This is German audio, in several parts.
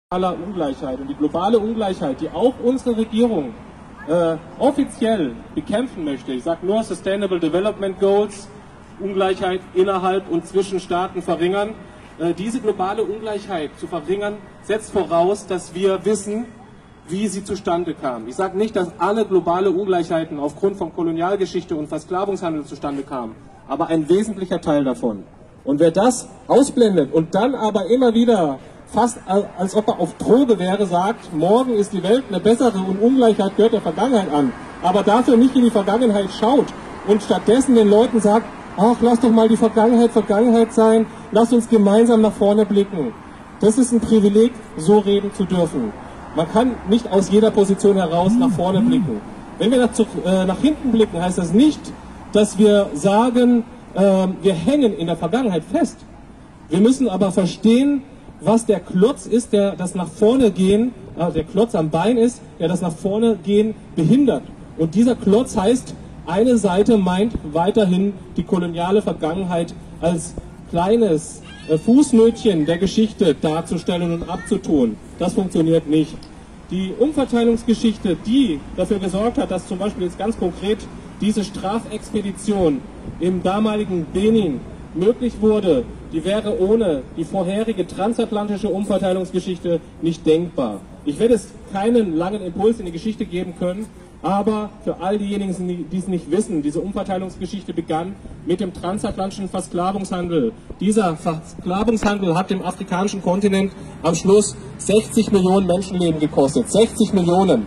Ungleichheit. Und die globale Ungleichheit, die auch unsere Regierung offiziell bekämpfen möchte, ich sage nur Sustainable Development Goals, Ungleichheit innerhalb und zwischen Staaten verringern, diese globale Ungleichheit zu verringern, setzt voraus, dass wir wissen, wie sie zustande kam. Ich sage nicht, dass alle globale Ungleichheiten aufgrund von Kolonialgeschichte und Versklavungshandel zustande kamen, aber ein wesentlicher Teil davon. Und wer das ausblendet und dann aber immer wieder fast als ob er auf Droge wäre, sagt, morgen ist die Welt eine bessere und Ungleichheit gehört der Vergangenheit an, aber dafür nicht in die Vergangenheit schaut und stattdessen den Leuten sagt, ach, lass doch mal die Vergangenheit sein, lass uns gemeinsam nach vorne blicken. Das ist ein Privileg, so reden zu dürfen. Man kann nicht aus jeder Position heraus nach vorne blicken. Wenn wir nach hinten blicken, heißt das nicht, dass wir sagen, wir hängen in der Vergangenheit fest. Wir müssen aber verstehen, was der Klotz ist, der das nach vorne gehen, der Klotz am Bein ist, der das nach vorne gehen behindert. Und dieser Klotz heißt, eine Seite meint weiterhin die koloniale Vergangenheit als kleines Fußnötchen der Geschichte darzustellen und abzutun. Das funktioniert nicht. Die Umverteilungsgeschichte, die dafür gesorgt hat, dass zum Beispiel jetzt ganz konkret diese Strafexpedition im damaligen Benin möglich wurde, die wäre ohne die vorherige transatlantische Umverteilungsgeschichte nicht denkbar. Ich werde es keinen langen Impuls in die Geschichte geben können, aber für all diejenigen, die es nicht wissen, diese Umverteilungsgeschichte begann mit dem transatlantischen Versklavungshandel. Dieser Versklavungshandel hat dem afrikanischen Kontinent am Schluss 60 Millionen Menschenleben gekostet. 60 Millionen.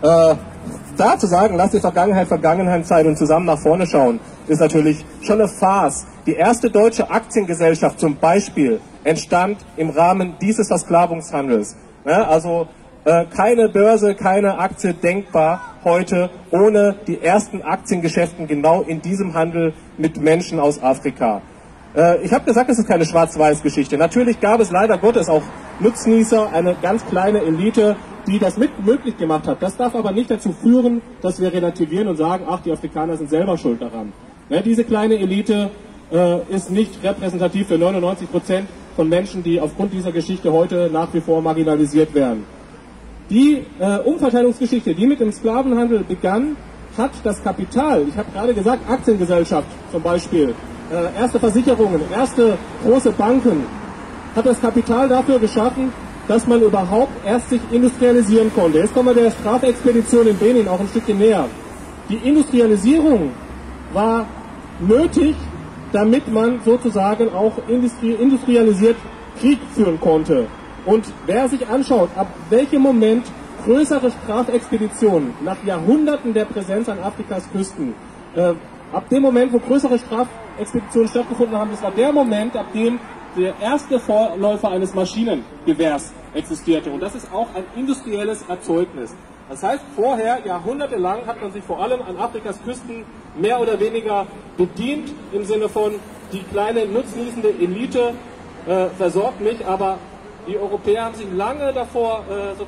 Da zu sagen, lass die Vergangenheit Vergangenheit sein und zusammen nach vorne schauen, ist natürlich schon eine Farce. Die erste deutsche Aktiengesellschaft zum Beispiel entstand im Rahmen dieses Versklavungshandels. Ja, also keine Börse, keine Aktie denkbar heute ohne die ersten Aktiengeschäften genau in diesem Handel mit Menschen aus Afrika. Ich habe gesagt, es ist keine Schwarz-Weiß-Geschichte. Natürlich gab es leider Gottes auch Nutznießer, eine ganz kleine Elite, die das möglich gemacht hat. Das darf aber nicht dazu führen, dass wir relativieren und sagen, ach, die Afrikaner sind selber schuld daran. Ne, diese kleine Elite ist nicht repräsentativ für 99% von Menschen, die aufgrund dieser Geschichte heute nach wie vor marginalisiert werden. Die Umverteilungsgeschichte, die mit dem Sklavenhandel begann, hat das Kapital, ich habe gerade gesagt, Aktiengesellschaft zum Beispiel, erste Versicherungen, erste große Banken, hat das Kapital dafür geschaffen, dass man überhaupt erst sich industrialisieren konnte. Jetzt kommen wir der Strafexpedition in Benin auch ein Stückchen näher. Die Industrialisierung war nötig, damit man sozusagen auch industrialisiert Krieg führen konnte. Und wer sich anschaut, ab welchem Moment größere Strafexpeditionen nach Jahrhunderten der Präsenz an Afrikas Küsten, ab dem Moment, wo größere Strafexpeditionen stattgefunden haben, das war der Moment, ab dem der erste Vorläufer eines Maschinengewehrs existierte. Und das ist auch ein industrielles Erzeugnis. Das heißt, vorher, jahrhundertelang, hat man sich vor allem an Afrikas Küsten mehr oder weniger bedient, im Sinne von, die kleine nutznießende Elite versorgt mich, aber die Europäer haben sich lange davor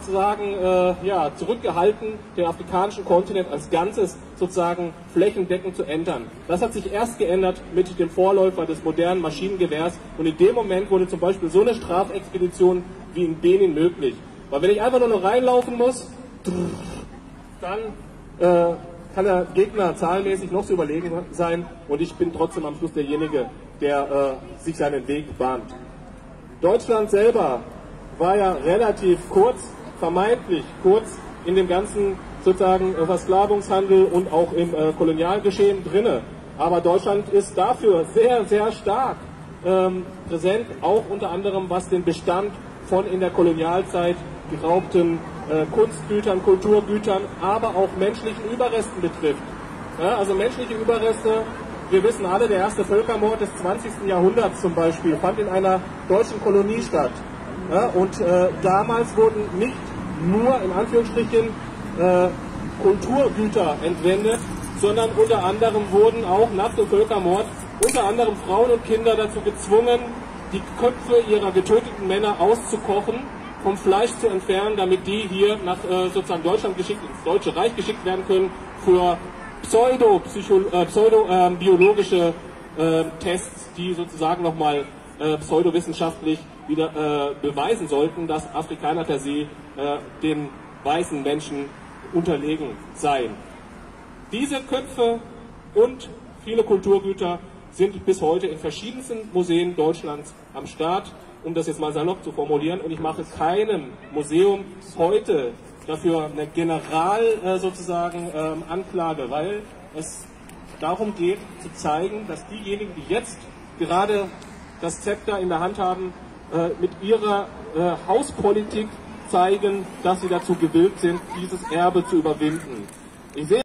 zurückgehalten, den afrikanischen Kontinent als Ganzes sozusagen flächendeckend zu entern. Das hat sich erst geändert mit dem Vorläufer des modernen Maschinengewehrs und in dem Moment wurde zum Beispiel so eine Strafexpedition wie in Benin möglich. Weil wenn ich einfach nur noch reinlaufen muss, dann kann der Gegner zahlenmäßig noch so überlegen sein und ich bin trotzdem am Schluss derjenige, der sich seinen Weg bahnt. Deutschland selber war ja relativ kurz, vermeintlich kurz in dem ganzen sozusagen Versklavungshandel und auch im Kolonialgeschehen drinne. Aber Deutschland ist dafür sehr, sehr stark präsent, auch unter anderem was den Bestand von in der Kolonialzeit geraubten Kunstgütern, Kulturgütern, aber auch menschlichen Überresten betrifft. Ja, also menschliche Überreste. Wir wissen alle, der erste Völkermord des 20. Jahrhunderts zum Beispiel fand in einer deutschen Kolonie statt. Ja, und damals wurden nicht nur, in Anführungsstrichen, Kulturgüter entwendet, sondern unter anderem wurden auch nach dem Völkermord unter anderem Frauen und Kinder dazu gezwungen, die Köpfe ihrer getöteten Männer auszukochen, vom Fleisch zu entfernen, damit die hier nach sozusagen Deutschland geschickt, ins Deutsche Reich geschickt werden können für pseudo-biologische Tests, die sozusagen nochmal pseudowissenschaftlich wieder beweisen sollten, dass Afrikaner per se den weißen Menschen unterlegen seien. Diese Köpfe und viele Kulturgüter sind bis heute in verschiedensten Museen Deutschlands am Start, um das jetzt mal salopp zu formulieren. Und ich mache keinem Museum heute dafür eine Anklage, weil es darum geht, zu zeigen, dass diejenigen, die jetzt gerade das Zepter in der Hand haben, mit ihrer Hauspolitik zeigen, dass sie dazu gewillt sind, dieses Erbe zu überwinden. Ich sehe